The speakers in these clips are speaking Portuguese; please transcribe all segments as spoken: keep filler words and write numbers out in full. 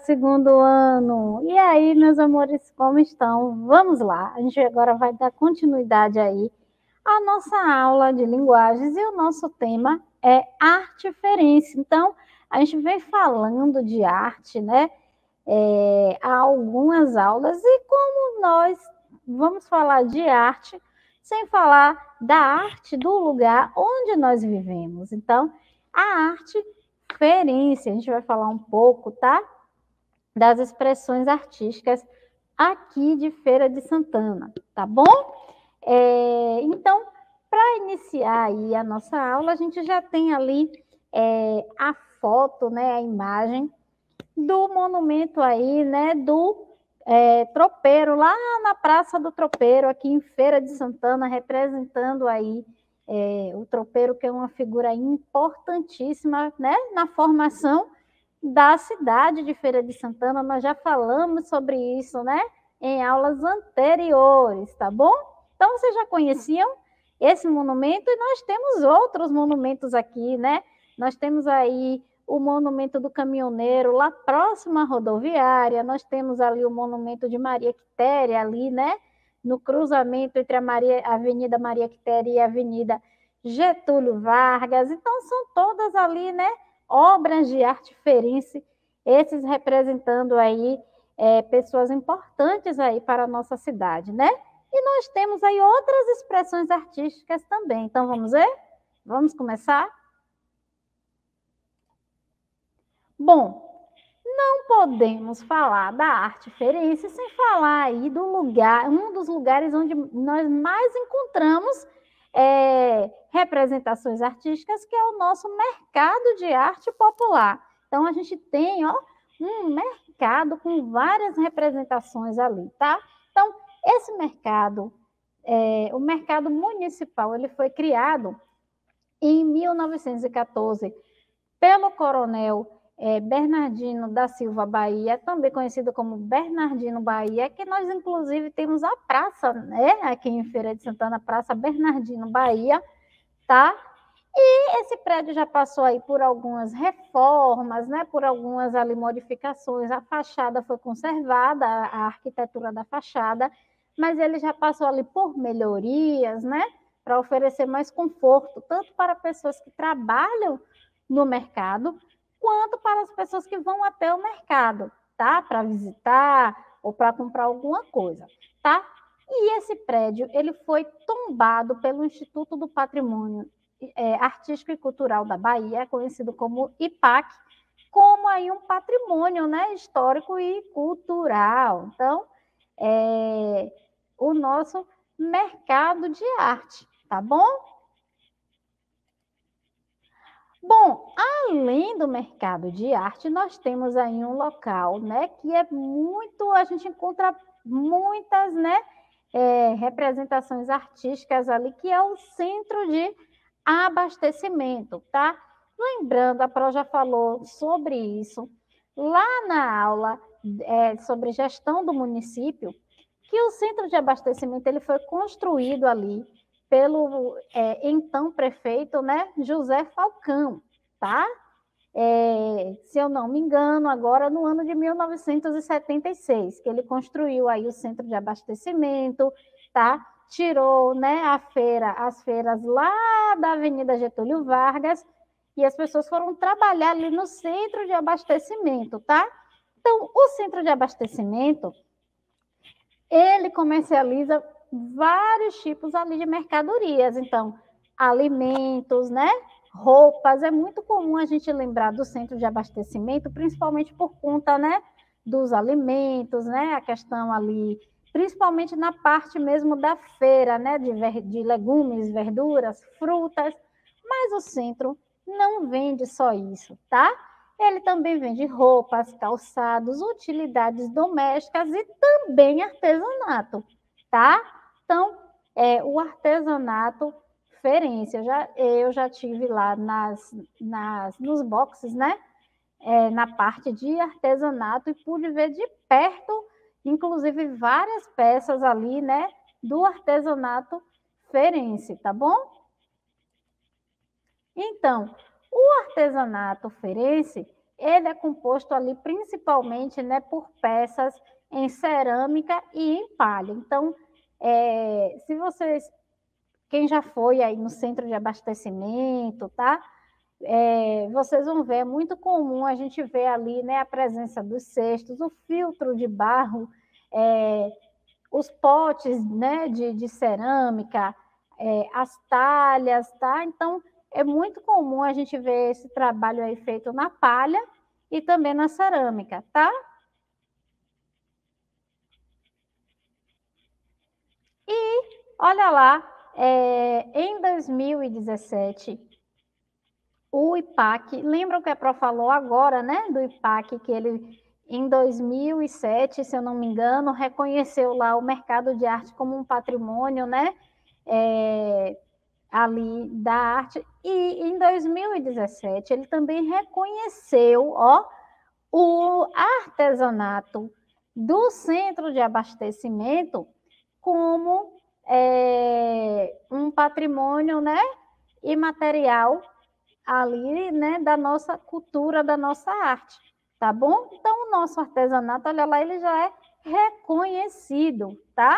segundo ano. E aí, meus amores, como estão? Vamos lá. A gente agora vai dar continuidade aí à nossa aula de linguagens e o nosso tema é arteferência. Então, a gente vem falando de arte, né? É, há algumas aulas e como nós vamos falar de arte sem falar da arte do lugar onde nós vivemos. Então, a arteferência, a gente vai falar um pouco, tá? Das expressões artísticas aqui de Feira de Santana, tá bom? É, então, para iniciar aí a nossa aula, a gente já tem ali é, a foto, né, a imagem do monumento aí, né, do é, tropeiro, lá na Praça do Tropeiro, aqui em Feira de Santana, representando aí é, o tropeiro, que é uma figura importantíssima, né, na formação da cidade de Feira de Santana. Nós já falamos sobre isso, né, em aulas anteriores, tá bom? Então, vocês já conheciam esse monumento e nós temos outros monumentos aqui, né? Nós temos aí o monumento do caminhoneiro, lá próximo à rodoviária. Nós temos ali o monumento de Maria Quitéria, ali, né? No cruzamento entre a, Maria, a Avenida Maria Quitéria e a Avenida Getúlio Vargas. Então, são todas ali, né? Obras de arteferência, esses representando aí é, pessoas importantes aí para a nossa cidade, né? E nós temos aí outras expressões artísticas também. Então, vamos ver? Vamos começar? Bom, não podemos falar da arteferência sem falar aí do lugar, um dos lugares onde nós mais encontramos é, representações artísticas, que é o nosso mercado de arte popular. Então, a gente tem, ó, um mercado com várias representações ali, tá? Então, esse mercado, é, o mercado municipal, ele foi criado em mil novecentos e quatorze pelo coronel é, Bernardino da Silva Bahia, também conhecido como Bernardino Bahia, que nós inclusive temos a praça, né, aqui em Feira de Santana, Praça Bernardino Bahia, tá? E esse prédio já passou aí por algumas reformas, né, por algumas ali modificações, a fachada foi conservada, a arquitetura da fachada, mas ele já passou ali por melhorias, né, para oferecer mais conforto, tanto para pessoas que trabalham no mercado, quanto para as pessoas que vão até o mercado, tá? Para visitar ou para comprar alguma coisa, tá? E esse prédio, ele foi tombado pelo Instituto do Patrimônio é, Artístico e Cultural da Bahia, conhecido como I P A C, como aí um patrimônio, né, histórico e cultural. Então, é, o nosso mercado de arte, tá bom? Bom, além do mercado de arte, nós temos aí um local, né, que é muito, a gente encontra muitas, né, é, representações artísticas ali, que é o centro de abastecimento, tá? Lembrando, a Pro já falou sobre isso lá na aula é, sobre gestão do município, que o centro de abastecimento ele foi construído ali pelo é, então prefeito, né, José Falcão, tá? É, se eu não me engano, agora no ano de mil novecentos e setenta e seis, que ele construiu aí o centro de abastecimento, tá? Tirou, né, a feira, as feiras lá da Avenida Getúlio Vargas, e as pessoas foram trabalhar ali no centro de abastecimento, tá? Então, o centro de abastecimento, ele comercializa vários tipos ali de mercadorias. Então, alimentos, né? Roupas. É muito comum a gente lembrar do centro de abastecimento, principalmente por conta, né, dos alimentos, né? A questão ali, principalmente na parte mesmo da feira, né? De, ver, de legumes, verduras, frutas. Mas o centro não vende só isso, tá? Ele também vende roupas, calçados, utilidades domésticas e também artesanato, tá? Então, é, o artesanato feirense, eu já, eu já tive lá nas, nas, nos boxes, né? É, na parte de artesanato e pude ver de perto, inclusive, várias peças ali, né? Do artesanato feirense, tá bom? Então, o artesanato feirense, ele é composto ali principalmente, né, por peças em cerâmica e em palha. Então, é, se vocês, quem já foi aí no centro de abastecimento, tá? É, vocês vão ver, é muito comum a gente ver ali, né, a presença dos cestos, o filtro de barro, é, os potes, né, de, de cerâmica, é, as talhas, tá? Então, é muito comum a gente ver esse trabalho aí feito na palha e também na cerâmica, tá? E, olha lá, é, em dois mil e dezessete, o IPAC, lembram que a Pro falou agora, né, do IPAC, que ele, em dois mil e sete, se eu não me engano, reconheceu lá o mercado de arte como um patrimônio, né, é, ali da arte. E em dois mil e dezessete, ele também reconheceu, ó, o artesanato do centro de abastecimento como é, um patrimônio, né, imaterial ali, né, da nossa cultura, da nossa arte, tá bom? Então, o nosso artesanato, olha lá, ele já é reconhecido, tá?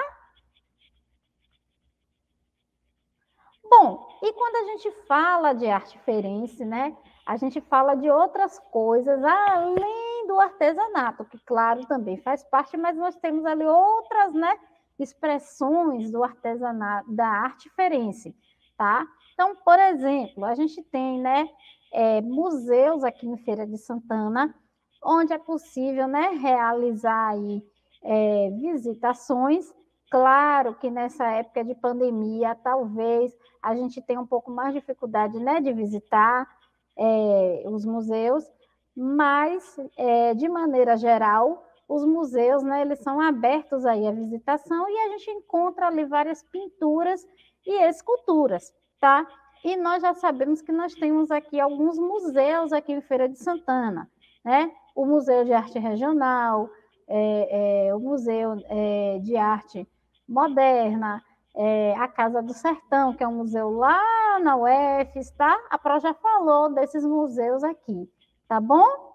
Bom, e quando a gente fala de arte ferense, né, a gente fala de outras coisas além do artesanato, que claro também faz parte, mas nós temos ali outras, né, expressões do artesanato, da arte ferense, tá? Então, por exemplo, a gente tem, né, é, museus aqui em Feira de Santana, onde é possível, né, realizar aí é, visitações. Claro que nessa época de pandemia, talvez a gente tenha um pouco mais de dificuldade, né, de visitar é, os museus, mas, é, de maneira geral, os museus, né, eles são abertos aí à visitação e a gente encontra ali várias pinturas e esculturas, tá? E nós já sabemos que nós temos aqui alguns museus aqui em Feira de Santana, né? O Museu de Arte Regional, é, é, o Museu é, de Arte Moderna, é, a Casa do Sertão, que é um museu lá na U F S, tá? A Pro já falou desses museus aqui, tá bom?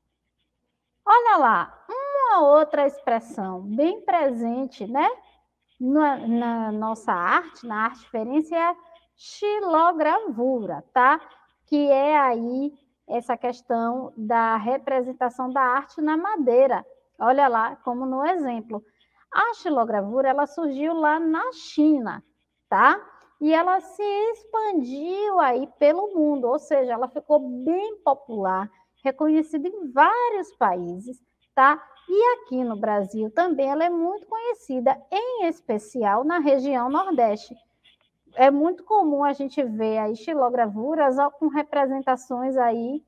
Olha lá, uma outra expressão bem presente, né, na, na nossa arte, na arte diferente, é a xilogravura, tá? Que é aí essa questão da representação da arte na madeira. Olha lá, como no exemplo. A xilogravura, ela surgiu lá na China, tá? E ela se expandiu aí pelo mundo, ou seja, ela ficou bem popular, reconhecida em vários países, tá? E aqui no Brasil também ela é muito conhecida, em especial na região Nordeste. É muito comum a gente ver aí xilogravuras com representações aí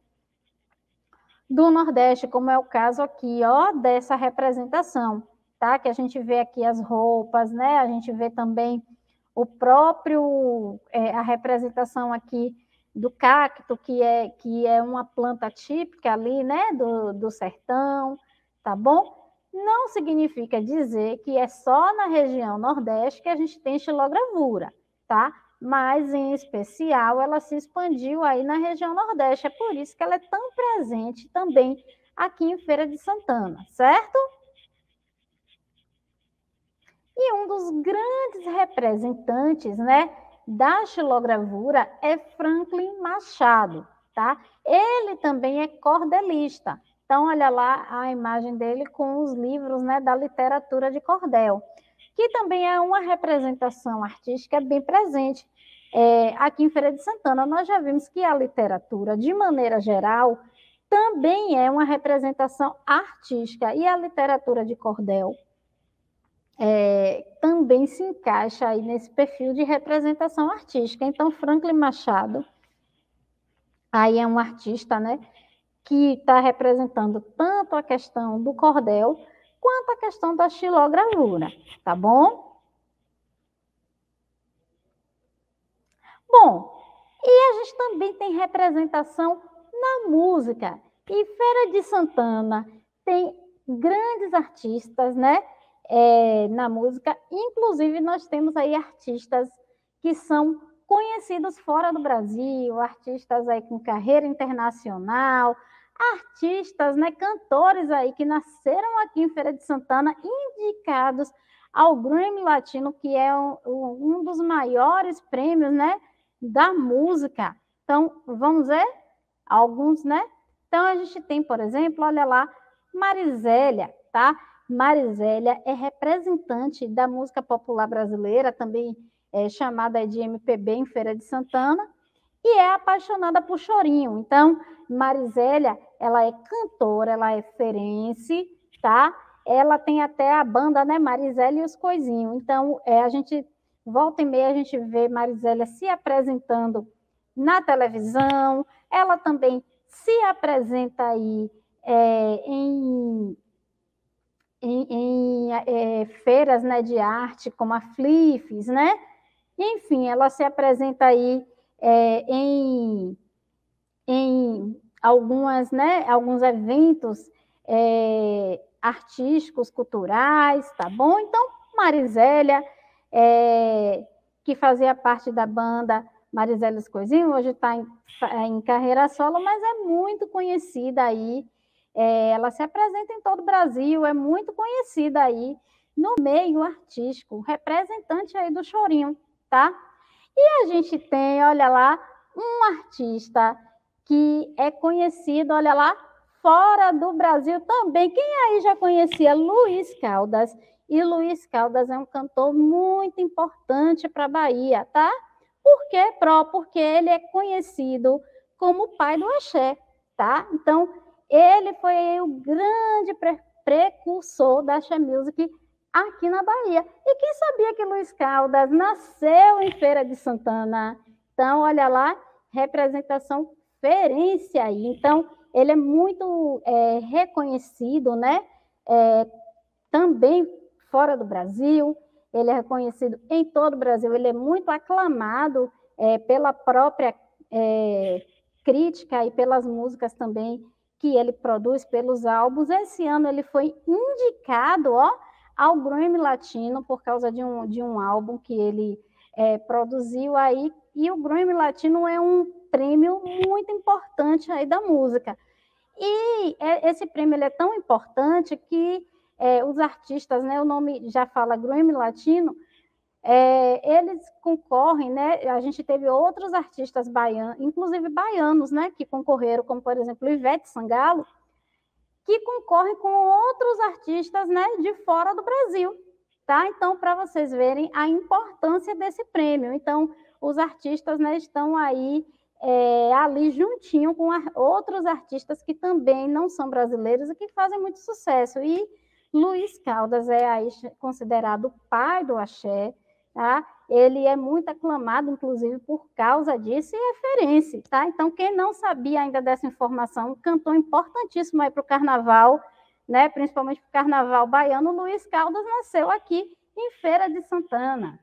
do Nordeste, como é o caso aqui, ó, dessa representação, tá? Que a gente vê aqui as roupas, né? A gente vê também o próprio, é, a representação aqui do cacto, que é, que é uma planta típica ali, né? Do, do sertão, tá bom? Não significa dizer que é só na região Nordeste que a gente tem xilogravura, tá? Mas, em especial, ela se expandiu aí na região Nordeste. É por isso que ela é tão presente também aqui em Feira de Santana, certo? E um dos grandes representantes, né, da xilogravura é Franklin Machado, tá? Ele também é cordelista. Então, olha lá a imagem dele com os livros, né, da literatura de cordel, que também é uma representação artística bem presente. É, aqui em Feira de Santana, nós já vimos que a literatura, de maneira geral, também é uma representação artística, e a literatura de cordel é, também se encaixa aí nesse perfil de representação artística. Então, Franklin Machado, aí é um artista, né, que está representando tanto a questão do cordel quanto a questão da xilogravura, tá bom? Bom, e a gente também tem representação na música. E Feira de Santana tem grandes artistas, né, é, na música. Inclusive, nós temos aí artistas que são conhecidos fora do Brasil, artistas aí com carreira internacional, artistas, né, cantores aí que nasceram aqui em Feira de Santana, indicados ao Grammy Latino, que é um, um dos maiores prêmios, né, da música. Então, vamos ver alguns, né? Então, a gente tem, por exemplo, olha lá, Marisélia, tá? Marisélia é representante da música popular brasileira, também é chamada de M P B em Feira de Santana, e é apaixonada por chorinho. Então, Marisélia, ela é cantora, ela é ferense, tá? Ela tem até a banda, né, Marisélia e os Coisinhos. Então, é, a gente, volta e meia, a gente vê Marisélia se apresentando na televisão, ela também se apresenta aí é, em, em, em é, feiras, né, de arte, como a Flifes, né? Enfim, ela se apresenta aí é, em, em algumas, né, alguns eventos é, artísticos, culturais, tá bom? Então, Marisélia, é, que fazia parte da banda Marisélia Os Coisinhos, hoje está em, em carreira solo, mas é muito conhecida aí, é, ela se apresenta em todo o Brasil, é muito conhecida aí no meio artístico, representante aí do chorinho, tá? E a gente tem, olha lá, um artista que é conhecido, olha lá, fora do Brasil também. Quem aí já conhecia Luiz Caldas? E Luiz Caldas é um cantor muito importante para a Bahia, tá? Por quê, Pro? Porque ele é conhecido como o pai do axé, tá? Então, ele foi o grande pre precursor da axé music aqui na Bahia. E quem sabia que Luiz Caldas nasceu em Feira de Santana? Então, olha lá, representação ferense aí. Então, ele é muito é, reconhecido, né? É, também fora do Brasil, ele é reconhecido em todo o Brasil, ele é muito aclamado é, pela própria é, crítica e pelas músicas também que ele produz, pelos álbuns. Esse ano ele foi indicado, ó, ao Grammy Latino por causa de um, de um álbum que ele é, produziu aí, e o Grammy Latino é um prêmio muito importante aí da música. E esse prêmio ele é tão importante que é, os artistas, né, o nome já fala Grammy Latino, é, eles concorrem, né, a gente teve outros artistas baianos, inclusive baianos, né, que concorreram, como por exemplo Ivete Sangalo, que concorrem com outros artistas, né, de fora do Brasil, tá? Então, para vocês verem a importância desse prêmio. Então, os artistas, né, estão aí é, ali juntinho com a, outros artistas que também não são brasileiros e que fazem muito sucesso. E Luiz Caldas é aí considerado o pai do axé, tá? Ele é muito aclamado, inclusive, por causa disso, e é referência, tá? Então, quem não sabia ainda dessa informação, um cantor importantíssimo aí para o carnaval, né? Principalmente para o carnaval baiano, Luiz Caldas nasceu aqui em Feira de Santana.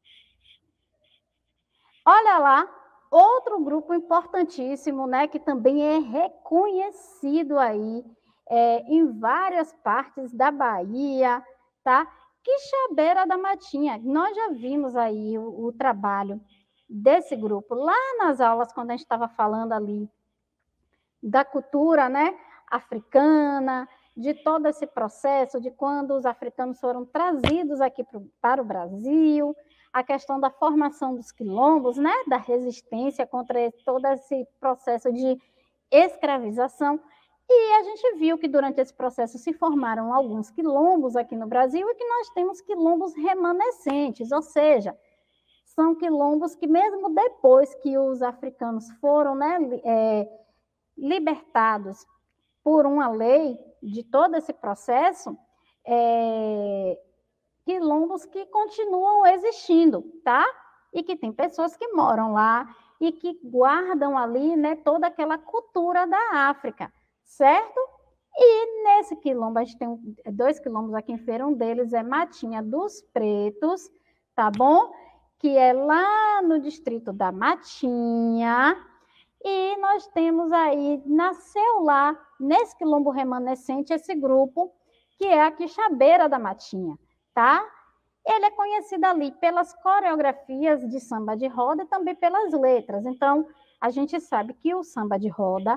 Olha lá, outro grupo importantíssimo, né? Que também é reconhecido aí é, em várias partes da Bahia, tá? Quixabeira da Matinha. Nós já vimos aí o, o trabalho desse grupo lá nas aulas, quando a gente estava falando ali da cultura, né, africana, de todo esse processo, de quando os africanos foram trazidos aqui pro, para o Brasil, a questão da formação dos quilombos, né, da resistência contra todo esse processo de escravização. E a gente viu que durante esse processo se formaram alguns quilombos aqui no Brasil e que nós temos quilombos remanescentes, ou seja, são quilombos que mesmo depois que os africanos foram, né, é, libertados por uma lei de todo esse processo, é, quilombos que continuam existindo, tá? E que tem pessoas que moram lá e que guardam ali, né, toda aquela cultura da África, certo? E nesse quilombo, a gente tem dois quilombos aqui em Feira, um deles é Matinha dos Pretos, tá bom? Que é lá no distrito da Matinha. E nós temos aí, nasceu lá, nesse quilombo remanescente, esse grupo, que é a Quixabeira da Matinha, tá? Ele é conhecido ali pelas coreografias de samba de roda e também pelas letras. Então, a gente sabe que o samba de roda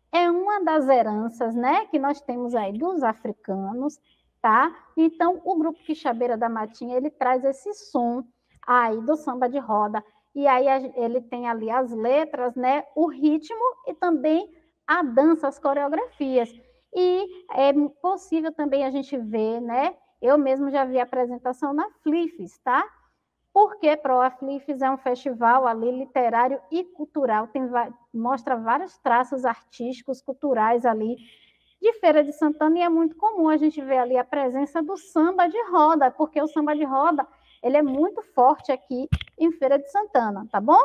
é uma das heranças, né, que nós temos aí dos africanos, tá? Então, o grupo Quixabeira da Matinha, ele traz esse som aí do samba de roda, e aí ele tem ali as letras, né, o ritmo e também a dança, as coreografias. E é possível também a gente ver, né, eu mesmo já vi a apresentação na Flifes, tá? Porque Proa Flifes é um festival ali literário e cultural, tem, mostra vários traços artísticos, culturais ali de Feira de Santana, e é muito comum a gente ver ali a presença do samba de roda, porque o samba de roda, ele é muito forte aqui em Feira de Santana, tá bom?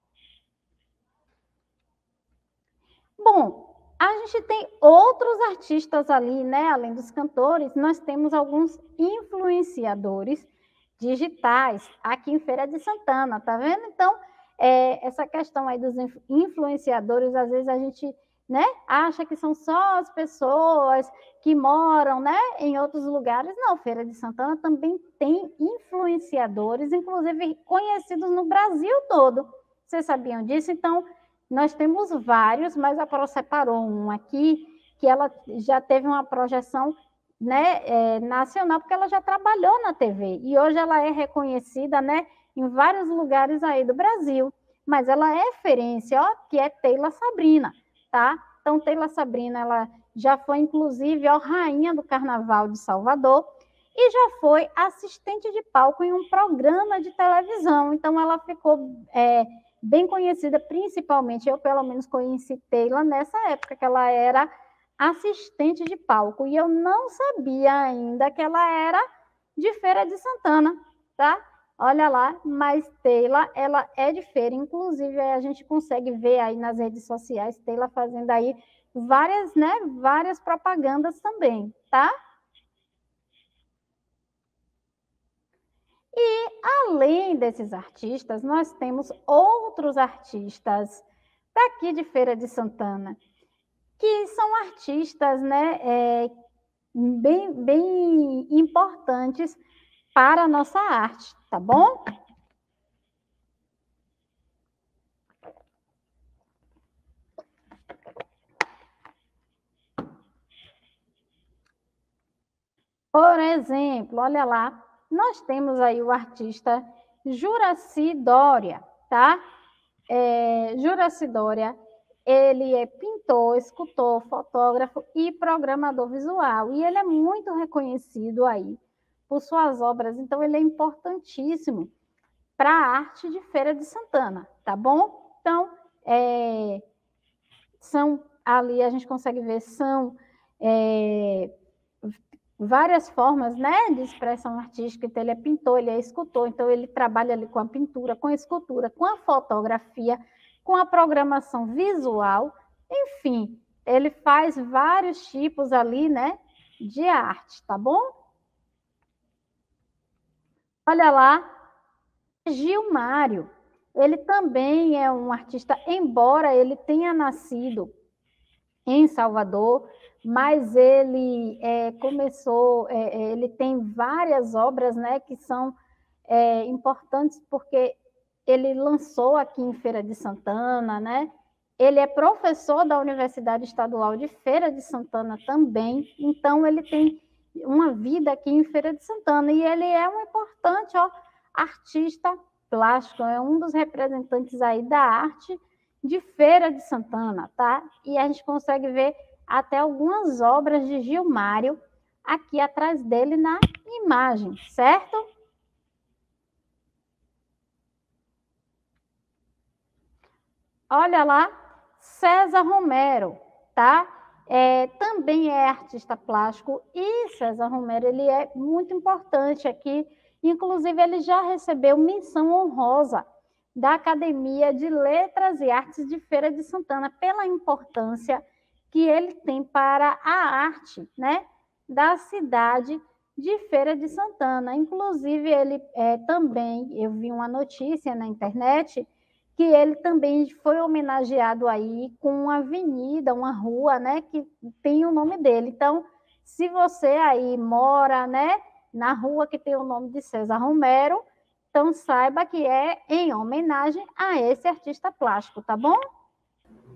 Bom, a gente tem outros artistas ali, né? Além dos cantores, nós temos alguns influenciadores digitais aqui em Feira de Santana, tá vendo? Então, é, essa questão aí dos influenciadores, às vezes a gente, né, acha que são só as pessoas que moram, né, em outros lugares. Não, Feira de Santana também tem influenciadores, inclusive conhecidos no Brasil todo. Vocês sabiam disso? Então, nós temos vários, mas a Pro separou um aqui, que ela já teve uma projeção, né, é, nacional, porque ela já trabalhou na T V, e hoje ela é reconhecida, né, em vários lugares aí do Brasil, mas ela é referência, ó, que é Teila Sabrina, tá? Então, Teila Sabrina, ela já foi, inclusive, ó, rainha do Carnaval de Salvador, e já foi assistente de palco em um programa de televisão, então ela ficou... É, bem conhecida, principalmente, eu pelo menos conheci Teila nessa época, que ela era assistente de palco, e eu não sabia ainda que ela era de Feira de Santana, tá? Olha lá, mas Teila, ela é de Feira, inclusive a gente consegue ver aí nas redes sociais, Teila fazendo aí várias, né, várias propagandas também, tá? E, além desses artistas, nós temos outros artistas daqui de Feira de Santana, que são artistas, né, é, bem, bem importantes para a nossa arte, tá bom? Por exemplo, olha lá, nós temos aí o artista Juraci Dória, tá? É, Juraci Dória, ele é pintor, escultor, fotógrafo e programador visual, e ele é muito reconhecido aí por suas obras, então ele é importantíssimo para a arte de Feira de Santana, tá bom? Então, é, são ali, a gente consegue ver, são é, várias formas, né, de expressão artística. Então, ele é pintor, ele é escultor, então ele trabalha ali com a pintura, com a escultura, com a fotografia, com a programação visual, enfim, ele faz vários tipos ali, né, de arte, tá bom? Olha lá, Gilmário, ele também é um artista, embora ele tenha nascido em Salvador, mas ele é, começou, é, ele tem várias obras, né, que são é, importantes porque ele lançou aqui em Feira de Santana, né? Ele é professor da Universidade Estadual de Feira de Santana também, então ele tem uma vida aqui em Feira de Santana, e ele é um importante, ó, artista plástico, é um dos representantes aí da arte de Feira de Santana, tá? E a gente consegue ver até algumas obras de Gilmário aqui atrás dele na imagem, certo? Olha lá, César Romero, tá? É, também é artista plástico, e César Romero, ele é muito importante aqui, inclusive ele já recebeu menção honrosa da Academia de Letras e Artes de Feira de Santana, pela importância que ele tem para a arte, né, da cidade de Feira de Santana. Inclusive, ele é, também, eu vi uma notícia na internet, que ele também foi homenageado aí com uma avenida, uma rua, né, que tem o nome dele. Então, se você aí mora, né, na rua que tem o nome de César Romero, então saiba que é em homenagem a esse artista plástico, tá bom?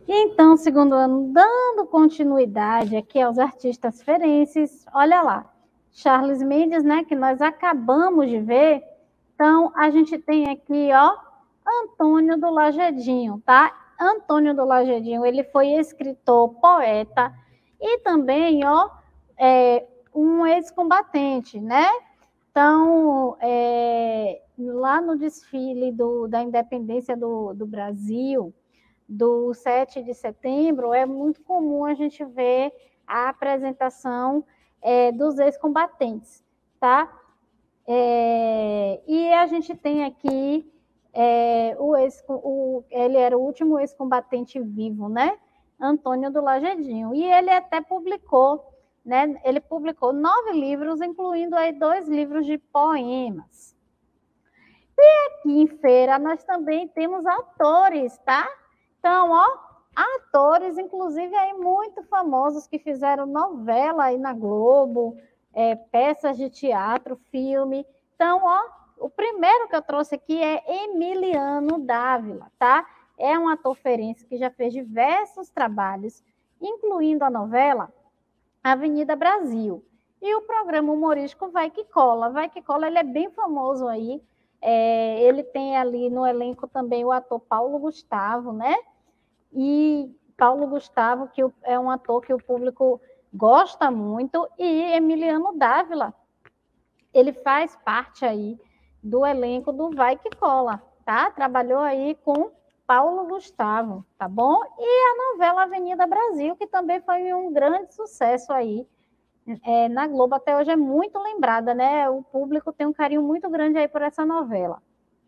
E então, segundo ano, dando continuidade aqui aos artistas feirenses, olha lá, Charles Mendes, né, que nós acabamos de ver. Então, a gente tem aqui, ó, Antônio do Lagedinho, tá? Antônio do Lagedinho, ele foi escritor, poeta e também, ó, é, um ex-combatente, né? Então, é, lá no desfile do, da independência do, do Brasil, do sete de setembro, é muito comum a gente ver a apresentação é, dos ex-combatentes, tá? É, e a gente tem aqui é, o, ex, o ele era o último ex-combatente vivo, né? Antônio do Lagedinho. E ele até publicou, né? Ele publicou nove livros, incluindo aí dois livros de poemas. E aqui em Feira nós também temos atores, tá? Então, ó, atores, inclusive aí muito famosos que fizeram novela aí na Globo, é, peças de teatro, filme. Então, ó, o primeiro que eu trouxe aqui é Emiliano Dávila, tá? É um ator feirense que já fez diversos trabalhos, incluindo a novela Avenida Brasil. E o programa humorístico Vai Que Cola. Vai Que Cola, ele é bem famoso aí. É, ele tem ali no elenco também o ator Paulo Gustavo, né? E Paulo Gustavo, que é um ator que o público gosta muito, e Emiliano Dávila, ele faz parte aí do elenco do Vai Que Cola, tá? Trabalhou aí com Paulo Gustavo, tá bom? E a novela Avenida Brasil, que também foi um grande sucesso aí é, na Globo, até hoje é muito lembrada, né? O público tem um carinho muito grande aí por essa novela.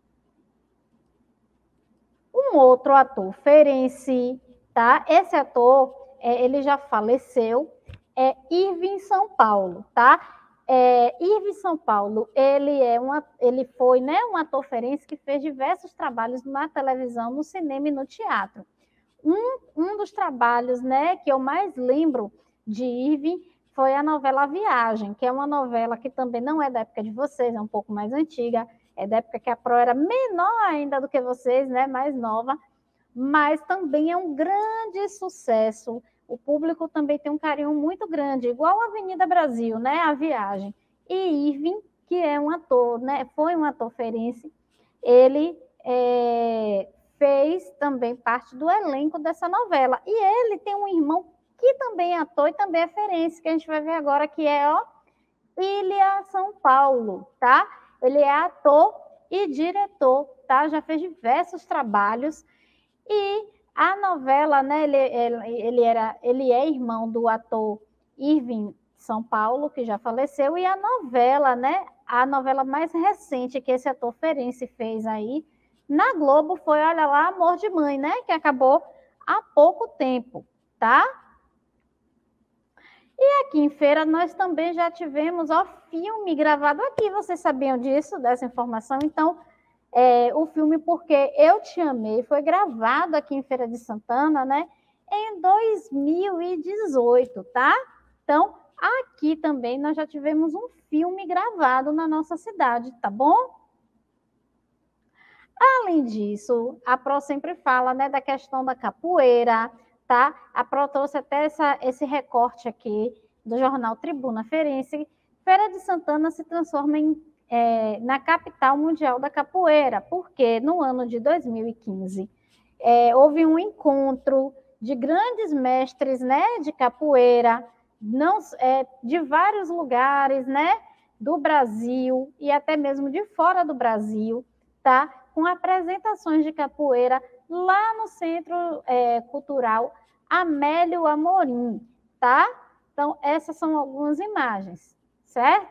Um outro ator feirense, tá? Esse ator, é, ele já faleceu, é Irving São Paulo, tá? É, Irving São Paulo, ele, é uma, ele foi, né, um ator feirense que fez diversos trabalhos na televisão, no cinema e no teatro. Um, um dos trabalhos, né, que eu mais lembro de Irving foi a novela A Viagem, que é uma novela que também não é da época de vocês, é um pouco mais antiga, é da época que a Pro era menor ainda do que vocês, né, mais nova, mas também é um grande sucesso. O público também tem um carinho muito grande, igual a Avenida Brasil, né, A Viagem. E Irving, que é um ator, né, foi um ator feirense, ele é, fez também parte do elenco dessa novela. E ele tem um irmão que também é ator e também é feirense, que a gente vai ver agora, que é, ó, Ilha São Paulo, tá? Ele é ator e diretor, tá? Já fez diversos trabalhos. E a novela, né? Ele, ele, ele, era, ele é irmão do ator Irving São Paulo, que já faleceu, e a novela, né? A novela mais recente que esse ator feirense fez aí na Globo foi, olha lá, Amor de Mãe, né? Que acabou há pouco tempo, tá? E aqui em Feira nós também já tivemos ó, filme gravado aqui. Vocês sabiam disso, dessa informação? Então, é, o filme Porque Eu Te Amei foi gravado aqui em Feira de Santana, né? Em dois mil e dezoito, tá? Então, aqui também nós já tivemos um filme gravado na nossa cidade, tá bom? Além disso, a Pro sempre fala, né, da questão da capoeira, tá? A Pro trouxe até essa, esse recorte aqui do jornal Tribuna Feirense. Feira de Santana se transforma em, é, na capital mundial da capoeira, porque no ano de dois mil e quinze é, houve um encontro de grandes mestres, né, de capoeira, não, é, de vários lugares, né, do Brasil e até mesmo de fora do Brasil, tá? Com apresentações de capoeira lá no Centro é, Cultural Amélio Amorim, tá? Então, essas são algumas imagens, certo?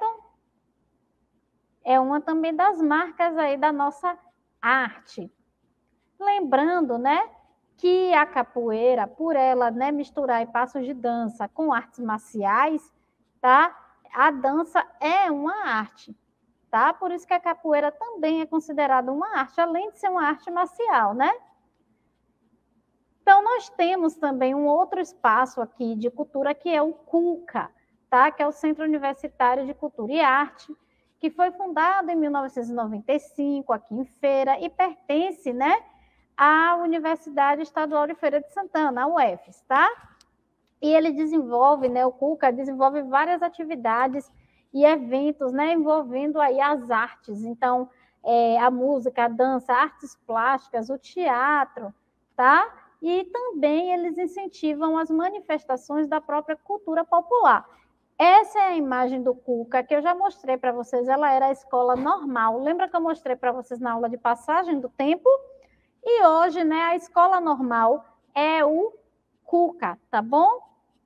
É uma também das marcas aí da nossa arte. Lembrando, né, que a capoeira, por ela, né, misturar passos de dança com artes marciais, tá? A dança é uma arte, tá? Por isso que a capoeira também é considerada uma arte, além de ser uma arte marcial, né? Então, nós temos também um outro espaço aqui de cultura, que é o CUCA, tá? Que é o Centro Universitário de Cultura e Arte, que foi fundado em mil novecentos e noventa e cinco, aqui em Feira, e pertence, né, à Universidade Estadual de Feira de Santana, a U F E S, tá? E ele desenvolve, né, o Cuca desenvolve várias atividades e eventos, né, envolvendo aí as artes. Então, é, a música, a dança, artes plásticas, o teatro, tá? E também eles incentivam as manifestações da própria cultura popular. Essa é a imagem do Cuca, que eu já mostrei para vocês, ela era a escola normal. Lembra que eu mostrei para vocês na aula de passagem do tempo? E hoje, né, a escola normal é o Cuca, tá bom?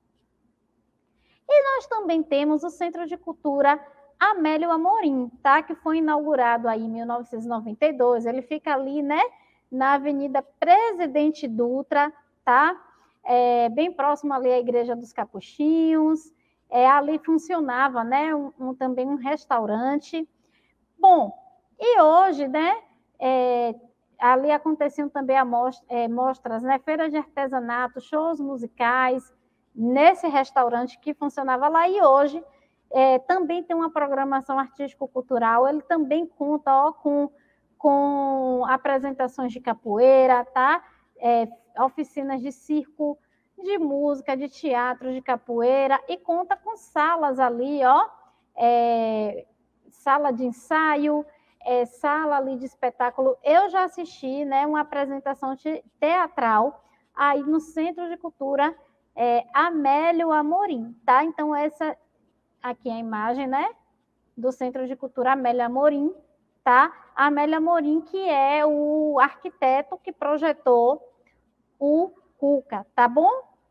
E nós também temos o Centro de Cultura Amélio Amorim, tá? Que foi inaugurado aí em mil novecentos e noventa e dois. Ele fica ali, né, na Avenida Presidente Dutra, tá? É, bem próximo ali à Igreja dos Capuchinhos. É, ali funcionava, né, um, um, também um restaurante. Bom, e hoje, né, é, ali aconteciam também a mostra, é, mostras, né, feiras de artesanato, shows musicais, nesse restaurante que funcionava lá, e hoje é, também tem uma programação artístico-cultural, ele também conta ó, com, com apresentações de capoeira, tá? É, oficinas de circo, de música, de teatro, de capoeira, e conta com salas ali, ó, é, sala de ensaio, é, sala ali de espetáculo. Eu já assisti, né, uma apresentação teatral aí no Centro de Cultura é, Amélio Amorim, tá? Então, essa aqui é a imagem, né, do Centro de Cultura Amélio Amorim, tá? Amélio Amorim, que é o arquiteto que projetou o Cuca, tá bom?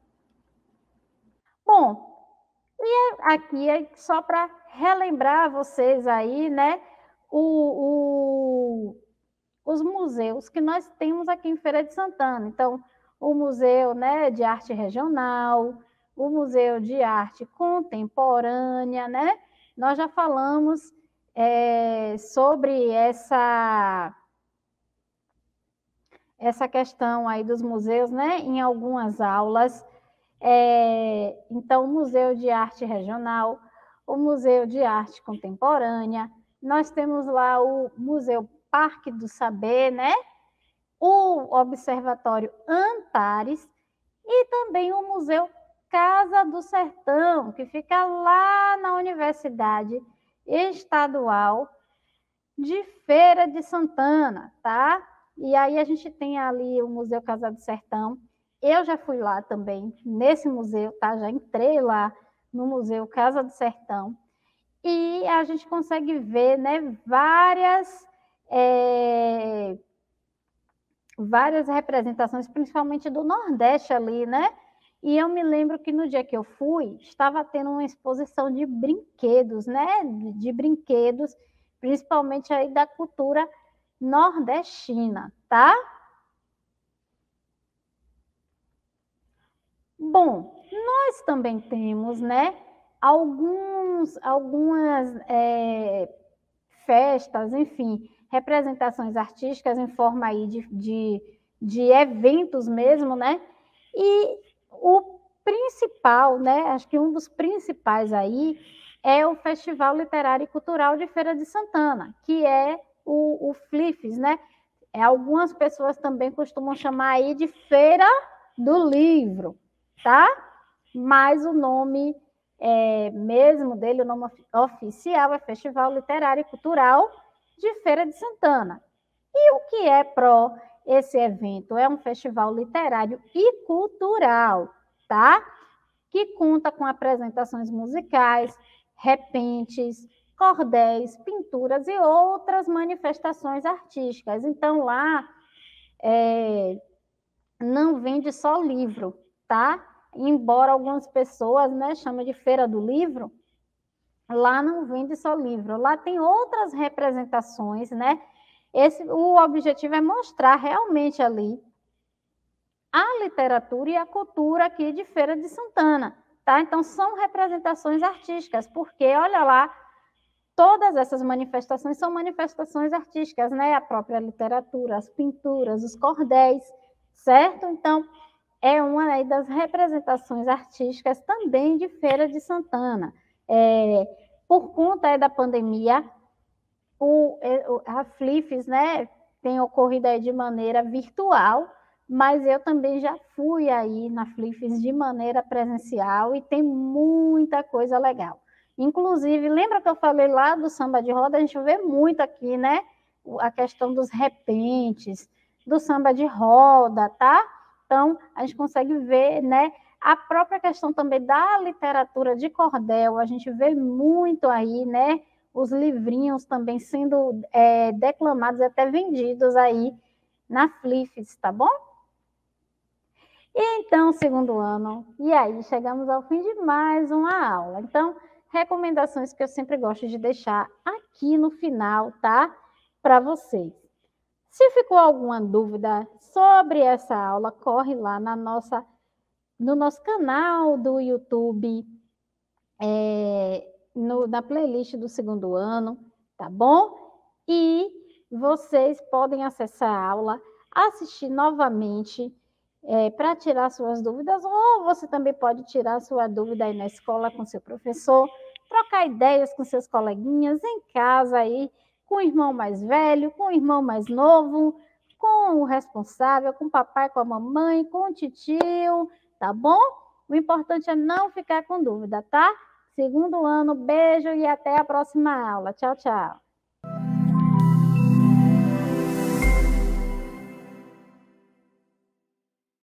Bom, e aqui é só para relembrar vocês aí, né, o, o, os museus que nós temos aqui em Feira de Santana. Então, o Museu, né, de Arte Regional, o Museu de Arte Contemporânea, né? Nós já falamos é, sobre essa, essa questão aí dos museus, né, em algumas aulas. É, então, o Museu de Arte Regional, o Museu de Arte Contemporânea, nós temos lá o Museu Parque do Saber, né? O Observatório Antares e também o Museu Casa do Sertão, que fica lá na Universidade Estadual de Feira de Santana, tá? E aí a gente tem ali o Museu Casa do Sertão. Eu já fui lá também, nesse museu, tá? Já entrei lá no Museu Casa do Sertão. E a gente consegue ver, né, várias... É, várias representações, principalmente do Nordeste ali, né? E eu me lembro que no dia que eu fui, estava tendo uma exposição de brinquedos, né? De, de brinquedos, principalmente aí da cultura nordestina, tá? Bom, nós também temos, né? Alguns, algumas é, festas, enfim, representações artísticas em forma aí de, de, de eventos mesmo, né? E o principal, né? Acho que um dos principais aí é o Festival Literário e Cultural de Feira de Santana, que é o, o FLIFES, né? É, algumas pessoas também costumam chamar aí de Feira do Livro, tá? Mas o nome é, mesmo dele, o nome oficial é Festival Literário e Cultural de Feira de Santana. E o que é pró esse evento? É um festival literário e cultural, tá? Que conta com apresentações musicais, repentes, cordéis, pinturas e outras manifestações artísticas. Então, lá é, não vende só livro, tá? Embora algumas pessoas, né, chamem de Feira do Livro, lá não vende só livro, lá tem outras representações, né? Esse, o objetivo é mostrar realmente ali a literatura e a cultura aqui de Feira de Santana, tá? Então, são representações artísticas, porque, olha lá, todas essas manifestações são manifestações artísticas, né? A própria literatura, as pinturas, os cordéis, certo? Então, é uma das representações artísticas também de Feira de Santana. É, por conta da pandemia, o, a FLIFES, né, tem ocorrido aí de maneira virtual, mas eu também já fui aí na Flifes de maneira presencial e tem muita coisa legal. Inclusive, lembra que eu falei lá do samba de roda? A gente vê muito aqui, né? A questão dos repentes, do samba de roda, tá? Então, a gente consegue ver, né? A própria questão também da literatura de cordel, a gente vê muito aí, né? Os livrinhos também sendo é, declamados e até vendidos aí na Flifes, tá bom? E então, segundo ano, e aí chegamos ao fim de mais uma aula. Então, recomendações que eu sempre gosto de deixar aqui no final, tá? Para vocês. Se ficou alguma dúvida sobre essa aula, corre lá na nossa, no nosso canal do YouTube, é, no, na playlist do segundo ano, tá bom? E vocês podem acessar a aula, assistir novamente é, para tirar suas dúvidas, ou você também pode tirar sua dúvida aí na escola com seu professor, trocar ideias com seus coleguinhas, em casa aí, com o irmão mais velho, com o irmão mais novo, com o responsável, com o papai, com a mamãe, com o titio, tá bom? O importante é não ficar com dúvida, tá? Segundo ano, beijo e até a próxima aula. Tchau, tchau.